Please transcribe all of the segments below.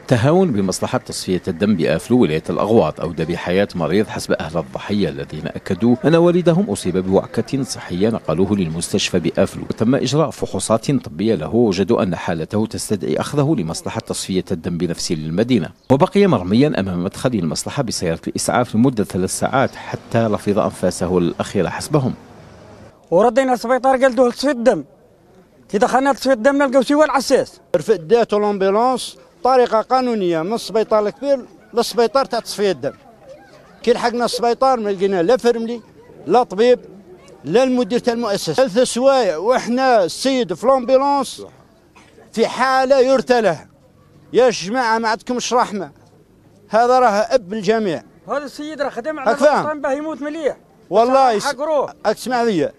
تهاون بمصلحة تصفية الدم بآفلو ولاية الأغواط أودى بحياة مريض حسب أهل الضحية الذين أكدوا أن والدهم أصيب بوعكة صحية نقلوه للمستشفى بآفلو، وتم إجراء فحوصات طبية له وجدوا أن حالته تستدعي أخذه لمصلحة تصفية الدم بنفسه للمدينة، وبقي مرميا أمام مدخل المصلحة بسيارة الإسعاف لمدة 3 ساعات حتى لفظ أنفاسه الأخيرة حسبهم. وردينا السبيطار قالوا تصفية الدم، كي دخلنا تصفية الدم نلقاو سوا العساس. رفداتو لومبيلونس طريقه قانونيه من السبيطار الكبير للسبيطار تاع تصفيه الدم. كي لحقنا السبيطار ما لقينا لا فرملي لا طبيب لا المدير تاع المؤسسه. 3 سوايع وحنا السيد في لومبيلونس في حاله يرثى له. يا جماعه ما عندكمش رحمه، هذا راه اب الجميع. هذا السيد راه خدم على الوطن باه يموت مليح. والله اسمع ليا،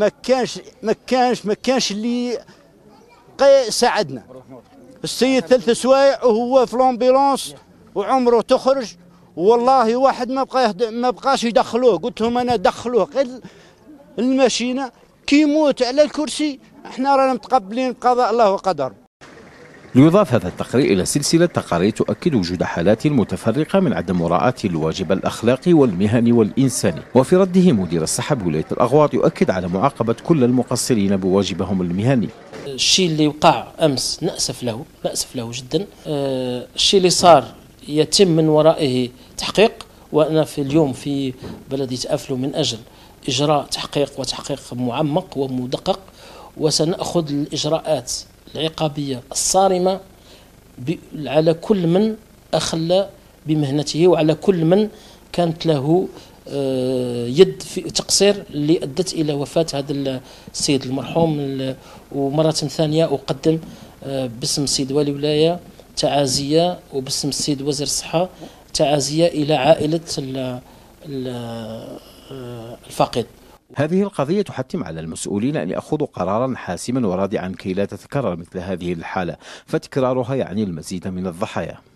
ما كانش اللي ساعدنا. السيد 3 سوايع وهو في لومبيلونس وعمره تخرج، والله واحد ما بقاش يدخلوه. قلت لهم انا دخلوه غير الماشينه كي يموت على الكرسي، احنا رانا متقبلين بقضاء الله وقدر. يضاف هذا التقرير إلى سلسلة تقارير تؤكد وجود حالات متفرقة من عدم مراعاة الواجب الأخلاقي والمهني والإنساني. وفي رده مدير الصحة بولاية الأغواط يؤكد على معاقبة كل المقصرين بواجبهم المهني. الشيء اللي وقع أمس نأسف له جدا. الشيء اللي صار يتم من ورائه تحقيق، وأنا في اليوم في بلدية أفلو من أجل إجراء تحقيق معمق ومدقق، وسنأخذ الإجراءات العقابية الصارمة على كل من أخل بمهنته وعلى كل من كانت له يد في تقصير اللي أدت إلى وفاة هذا السيد المرحوم. ومرة ثانية أقدم باسم السيد والي ولاية تعازية، وباسم السيد وزير الصحة تعازية إلى عائلة الفاقد. هذه القضية تحتم على المسؤولين أن يأخذوا قرارا حاسما ورادعا كي لا تتكرر مثل هذه الحالة، فتكرارها يعني المزيد من الضحايا.